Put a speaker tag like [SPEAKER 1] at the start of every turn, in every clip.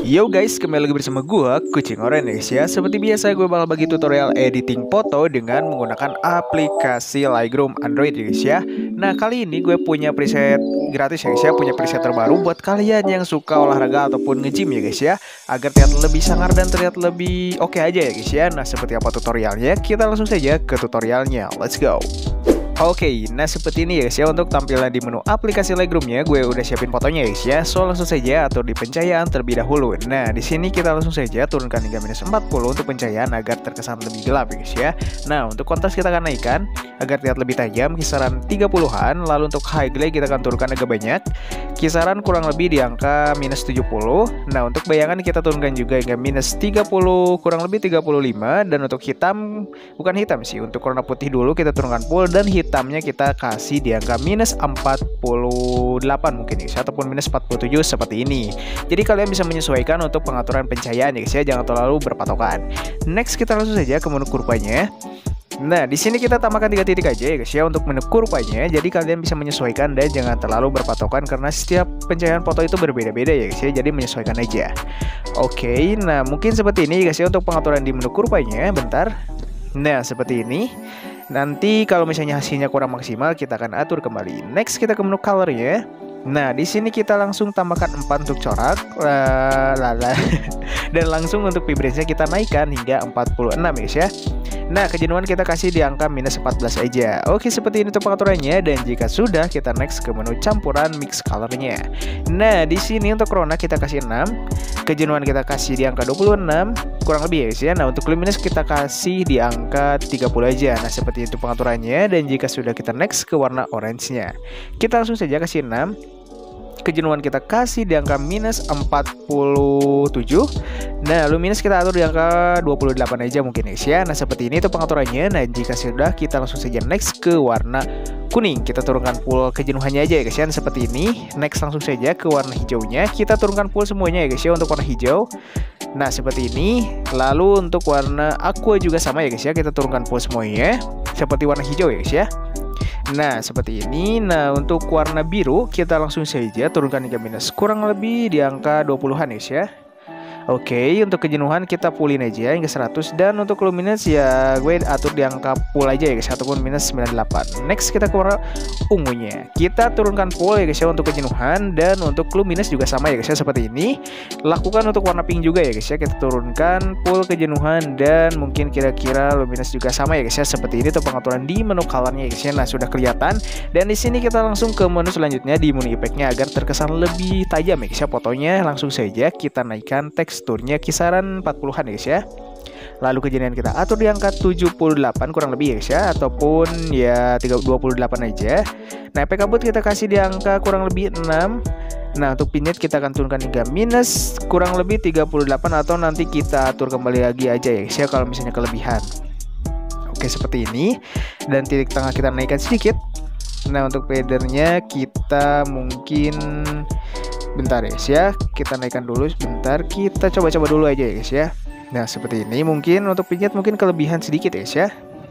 [SPEAKER 1] Yo guys, kembali lagi bersama gua Kucing Orange ya. Seperti biasa gue bakal bagi tutorial editing foto dengan menggunakan aplikasi Lightroom Android guys ya. Nah, kali ini gue punya preset gratis ya guys ya, punya preset terbaru buat kalian yang suka olahraga ataupun nge-gym ya guys ya, agar terlihat lebih sangar dan terlihat lebih oke aja ya guys ya. Nah, seperti apa tutorialnya? Kita langsung saja ke tutorialnya. Let's go. Oke, nah seperti ini ya guys ya, untuk tampilan di menu aplikasi Lightroom-nya gue udah siapin fotonya ya guys ya. So langsung saja atur di pencahayaan terlebih dahulu. Nah, di sini kita langsung saja turunkan hingga -40 untuk pencahayaan agar terkesan lebih gelap ya guys ya. Nah, untuk kontras kita akan naikkan agar terlihat lebih tajam kisaran 30-an. Lalu untuk highlight kita akan turunkan agak banyak, kisaran kurang lebih di angka -70. Nah, untuk bayangan kita turunkan juga hingga -30, kurang lebih 35. Dan untuk hitam, bukan hitam sih, untuk warna putih dulu kita turunkan full, dan hitamnya kita kasih di angka -48 mungkin guys, ataupun -47 seperti ini. Jadi kalian bisa menyesuaikan untuk pengaturan pencahayaan ya guys ya, jangan terlalu berpatokan. Next kita langsung saja ke menu kurvanya. Nah, di sini kita tambahkan 3 titik aja ya guys ya untuk menu kurvanya. Jadi kalian bisa menyesuaikan dan jangan terlalu berpatokan karena setiap pencahayaan foto itu berbeda-beda ya guys ya. Jadi menyesuaikan aja. Oke, nah mungkin seperti ini guys ya untuk pengaturan di menu kurvanya. Bentar. Nah, seperti ini. Nanti kalau misalnya hasilnya kurang maksimal, kita akan atur kembali. Next kita ke menu colornya. Nah, di sini kita langsung tambahkan 4 untuk corak, dan langsung untuk vibrance-nya kita naikkan hingga 46 guys ya. Nah, kejenuhan kita kasih di angka -14 aja. Oke, seperti ini untuk pengaturannya. Dan jika sudah, kita next ke menu campuran mix colornya. Nah, di sini untuk corona kita kasih 6, kejenuhan kita kasih di angka 26, kurang lebih ya guys ya. Nah, untuk luminous kita kasih di angka 30 aja. Nah, seperti itu pengaturannya. Dan jika sudah, kita next ke warna orange-nya. Kita langsung saja kasih 6. Kejenuhan kita kasih di angka -47. Nah, luminous kita atur di angka 28 aja mungkin guys ya. Nah, seperti ini tuh pengaturannya. Nah, jika sudah, kita langsung saja next ke warna kuning. Kita turunkan full kejenuhannya aja ya guys ya, seperti ini. Next langsung saja ke warna hijaunya. Kita turunkan full semuanya ya guys ya untuk warna hijau. Nah, seperti ini. Lalu untuk warna aqua juga sama ya guys ya. Kita turunkan full semuanya seperti warna hijau ya guys ya. Nah, seperti ini. Nah, untuk warna biru kita langsung saja turunkan hingga kurang lebih di angka 20-an guys ya. Oke, untuk kejenuhan kita fullin aja hingga 100. Dan untuk luminous ya gue atur di angka full aja ya guys, ataupun -98. Next kita ke warna ungunya. Kita turunkan full ya guys ya untuk kejenuhan. Dan untuk luminous juga sama ya guys ya, seperti ini. Lakukan untuk warna pink juga ya guys ya. Kita turunkan full kejenuhan. Dan mungkin kira-kira luminous juga sama ya guys ya, seperti ini tuh pengaturan di menu colornya ya guys ya. Nah, sudah kelihatan. Dan di sini kita langsung ke menu selanjutnya di menu effect-nya agar terkesan lebih tajam ya guys ya fotonya. Langsung saja kita naikkan teksturnya kisaran 40-an guys ya. Lalu kejenuhan kita atur di angka 78 kurang lebih ya guys ya, ataupun ya 28 aja. Nah, efek kabut kita kasih di angka kurang lebih 6. Nah, untuk vignette kita akan turunkan hingga kurang lebih 38, atau nanti kita atur kembali lagi aja ya guys ya kalau misalnya kelebihan. Oke, seperti ini. Dan titik tengah kita naikkan sedikit. Nah, untuk fadernya kita mungkin bentar ya guys ya, kita naikkan dulu sebentar. Kita coba-coba dulu aja ya guys ya. Nah, seperti ini. Mungkin untuk vignette mungkin kelebihan sedikit ya guys ya.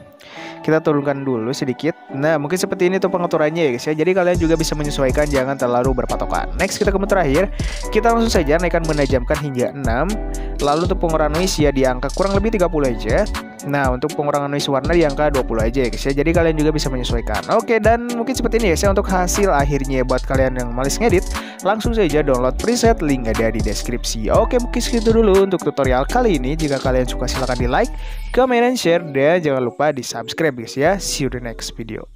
[SPEAKER 1] Kita turunkan dulu sedikit. Nah, mungkin seperti ini tuh pengaturannya ya guys ya. Jadi kalian juga bisa menyesuaikan, jangan terlalu berpatokan. Next kita ke menu terakhir. Kita langsung saja naikkan menajamkan hingga 6. Lalu untuk pengurangan noise ya di angka kurang lebih 30 aja. Nah, untuk pengurangan noise warna di angka 20 aja ya guys ya. Jadi kalian juga bisa menyesuaikan. Oke, dan mungkin seperti ini ya guys ya untuk hasil akhirnya. Buat kalian yang malas ngedit, langsung saja download preset, link ada di deskripsi. Oke, mungkin segitu dulu untuk tutorial kali ini. Jika kalian suka silahkan di like, comment, dan share. Dan jangan lupa di subscribe guys ya. See you the next video.